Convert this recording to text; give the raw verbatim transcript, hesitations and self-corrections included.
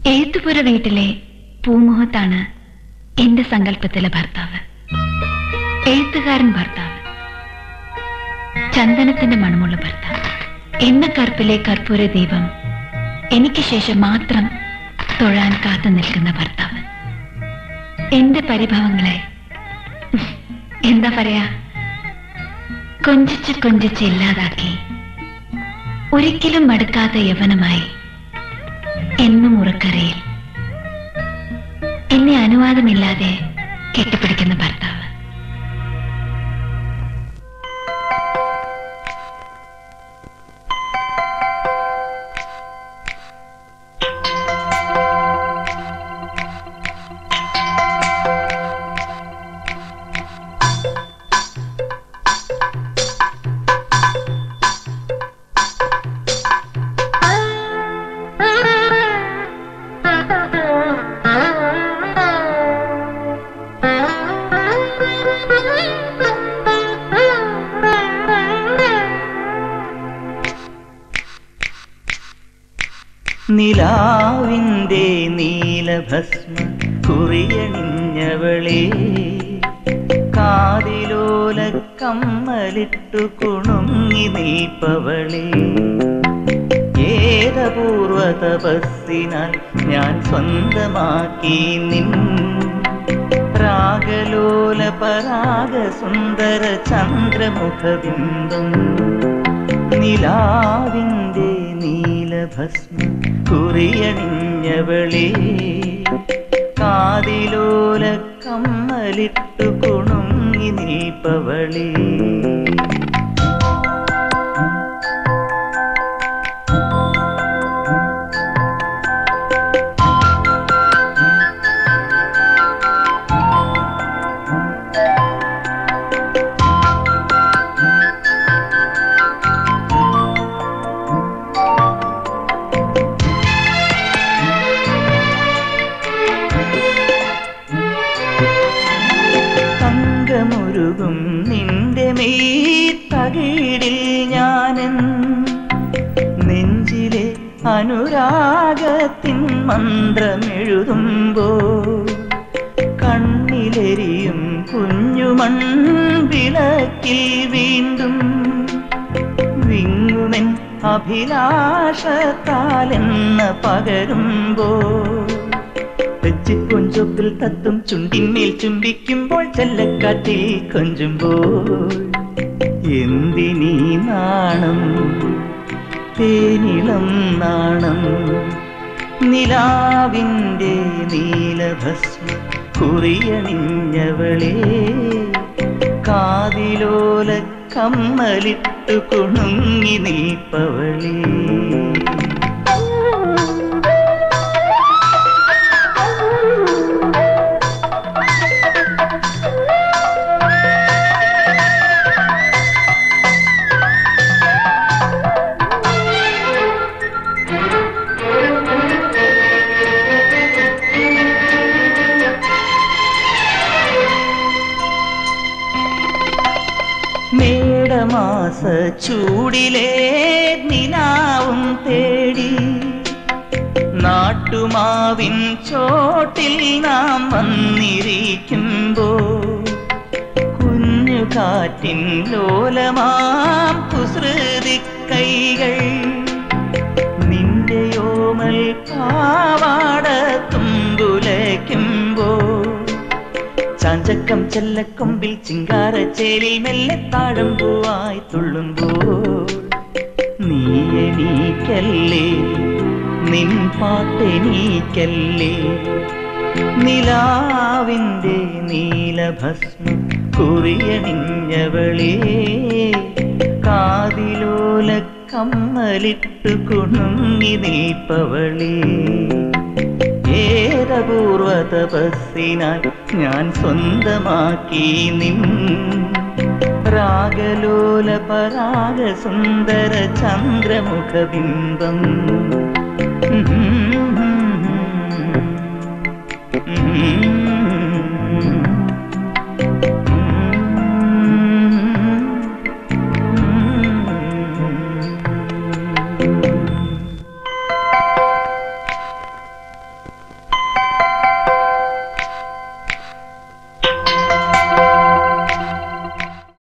എഴുത്തുപുര വീട്ടിലെ പൂമുഖത്താണ് എന്റെ സങ്കല്പത്തിലെ ഭർത്താവ്. എഴുത്തുകാരൻ ഭർത്താവ്, ചന്ദനത്തിന്റെ മണമുള്ള ഭർത്താവ്, എണ്ണക്കറുപ്പിലെ കർപ്പൂര ദീപം എനിക്ക് ശേഷം മാത്രം തൊഴാൻ കാത്തു നിൽക്കുന്ന ഭർത്താവ്. എന്റെ പരിഭവങ്ങളെ എന്താ പറയാ, കൊഞ്ചിച്ച് കൊഞ്ചിച്ച് ഇല്ലാതാക്കി ഒരിക്കലും മടുക്കാത്ത യവനമായി എന്നും ഉറക്കരയിൽ എന്നെ അനുവാദമില്ലാതെ കെട്ടിപ്പിടിക്കുന്ന ഭർത്താവ്. നിലാവിൻ്റെ നീലഭസ്മ കുറിയണിഞ്ഞവളെ, കാതിലോല കമ്മലിട്ടു കുണുങ്ങി നീപ്പവളെ, ഏതപൂർവ തപസ്സിനാൽ ഞാൻ സ്വന്തമാക്കി നിൻ രാഗലോല പരാഗ സുന്ദര ചന്ദ്രമുഖബിംബം. നിലാവിൻ്റെ നീലഭസ്മ കുറിയണിഞ്ഞവളെ, കാതിലോല കമ്മലിട്ടു കുണുങ്ങി നീപ്പവളെ, മുരുകും നിന്റെ മെയ്തകിടിൽ ഞാനൻ നെഞ്ചിലെ അനുരാഗത്തിൻ മന്ത്രമെഴുതുമ്പോ, കണ്ണിലെരിയും കുഞ്ഞുമൺ വിളക്കിൽ വീണ്ടും വിങ്ങുമെൻ അഭിലാഷത്താലെന്ന പകരുമ്പോ, കൊഞ്ചൊപ്പിൽ തത്തും ചുണ്ടിന്മേൽ ചുംബിക്കുമ്പോൾ ചെല്ലക്കാറ്റിൽ കൊഞ്ചുമ്പോൾ, എന്തിനീ നാണം തേനിളം നാണം. നിലാവിൻ്റെ നീലഭസ്മ കുറിയണിഞ്ഞവളെ, കാതിലോല കമ്മലിട്ടു കുണുങ്ങി നീപ്പവളെ, മേടമാസ ചൂടിലെ നിലാവും തേടി നാട്ടുമാവിൻ ചോട്ടിൽ നാം വന്നിരിക്കുമ്പോ, കുഞ്ഞു കാറ്റിൻ ലോലമാം കുസൃതി കൈകൾ നിന്റെയോമൽ പാവാട തുമ്പുലയ്ക്കുമ്പോ, ചാഞ്ചക്കം ചെല്ലക്കൊമ്പിൽ ചിങ്കാരച്ചേലിൽ മെല്ലെ താഴമ്പൂവായി തുള്ളുമ്പോൾ, നീ എണീക്കല്ലേ നിൻ പാട്ടെണീക്കല്ലേ. നിലാവിൻ്റെ നീലഭസ്മ കുറിയണിഞ്ഞവളെ, കാതിലോല കമ്മലിട്ടു കുണുങ്ങി നീപ്പവളെ, ഏതപൂർവ തപസ്സിനാൽ ഞാൻ സ്വന്തമാക്കി നിൻ രാഗലോല പരാഗ സുന്ദര ചന്ദ്രമുഖബിംബം.